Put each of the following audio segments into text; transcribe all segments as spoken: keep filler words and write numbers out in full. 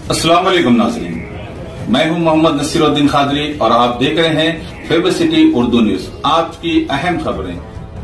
अस्सलाम वालेकुम नाज़रीन, मैं हूं मोहम्मद नसीरुद्दीन खादरी और आप देख रहे हैं फेमस सिटी उर्दू न्यूज। आज की अहम खबरें।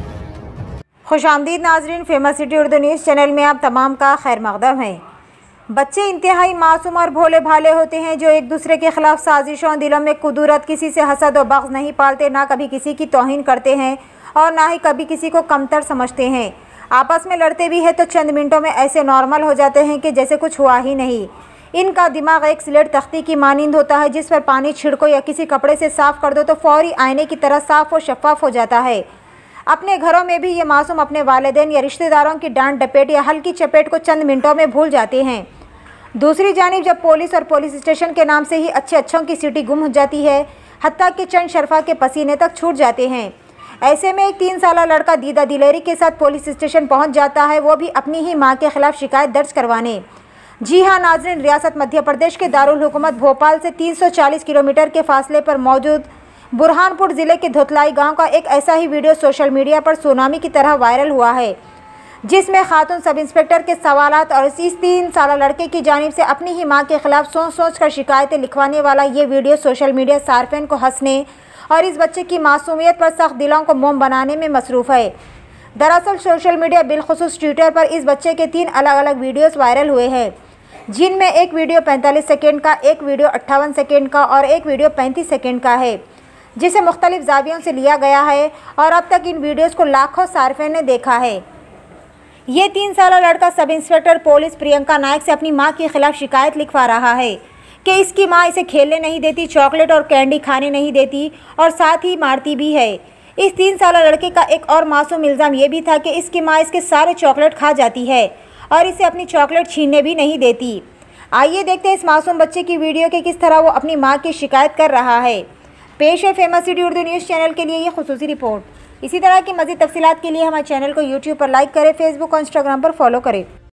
खुशामदीद नाज़रीन, famous city Urdu news channel में आप तमाम का खैर मकदम है। बच्चे इंतहाई मासूम और भोले भाले होते हैं जो एक दूसरे के खिलाफ साजिशों, दिलों में कुदूरत, किसी से हसद और बग़्ज़ नहीं पालते, ना कभी किसी की तौहीन करते हैं और ना ही कभी किसी को कमतर समझते हैं। आपस में लड़ते भी हैं तो चंद मिनटों में ऐसे नॉर्मल हो जाते हैं कि जैसे कुछ हुआ ही नहीं। इनका दिमाग एक स्लेट तख्ती की मानिंद होता है जिस पर पानी छिड़को या किसी कपड़े से साफ़ कर दो तो फौरी आईने की तरह साफ़ और शफाफ हो जाता है। अपने घरों में भी ये मासूम अपने वालिदैन या रिश्तेदारों की डांट डपेट या हल्की चपेट को चंद मिनटों में भूल जाते हैं। दूसरी जानिब जब पुलिस और पुलिस स्टेशन के नाम से ही अच्छे अच्छों की सीटी गुम हो जाती है, हत्ता कि चंद शरफा के पसीने तक छूट जाते हैं। ऐसे में एक तीन साल लड़का दीदा दिलेरी के साथ पुलिस स्टेशन पहुंच जाता है, वो भी अपनी ही मां के खिलाफ शिकायत दर्ज करवाने। जी हां नाज़रीन, रियासत मध्य प्रदेश के दारुल हुकूमत भोपाल से तीन सौ चालीस किलोमीटर के फासले पर मौजूद बुरहानपुर ज़िले के धोतलाई गांव का एक ऐसा ही वीडियो सोशल मीडिया पर सुनामी की तरह वायरल हुआ है, जिसमें खातून सब इंस्पेक्टर के सवालात और इस तीन साल लड़के की जानिब से अपनी ही मां के खिलाफ सोच सोच कर शिकायतें लिखवाने वाला ये वीडियो सोशल मीडिया सार्फिन को हंसने और इस बच्चे की मासूमियत पर सख्त दिलों को मोम बनाने में मसरूफ़ है। दरअसल सोशल मीडिया बिलखुसूस ट्विटर पर इस बच्चे के तीन अलग अलग वीडियोस वायरल हुए हैं, जिनमें एक वीडियो पैंतालीस सेकेंड का, एक वीडियो अट्ठावन सेकेंड का और एक वीडियो पैंतीस सेकेंड का है, जिसे मुख्तलिफ जावियों से लिया गया है और अब तक इन वीडियोस को लाखों सार्फिन ने देखा है। ये तीन साल लड़का सब इंस्पेक्टर पुलिस प्रियंका नायक से अपनी मां के खिलाफ शिकायत लिखवा रहा है कि इसकी मां इसे खेलने नहीं देती, चॉकलेट और कैंडी खाने नहीं देती और साथ ही मारती भी है। इस तीन साल लड़के का एक और मासूम इल्ज़ाम ये भी था कि इसकी मां इसके सारे चॉकलेट खा जाती है और इसे अपनी चॉकलेट छीनने भी नहीं देती। आइए देखते हैं इस मासूम बच्चे की वीडियो के किस तरह वो अपनी मां की शिकायत कर रहा है। पेश है famous city Urdu news channel के लिए ये खुसूसी रिपोर्ट। इसी तरह की मज़ीद तफसीलात के लिए हमारे चैनल को यूट्यूब पर लाइक करें, फेसबुक और इंस्टाग्राम पर फॉलो करें।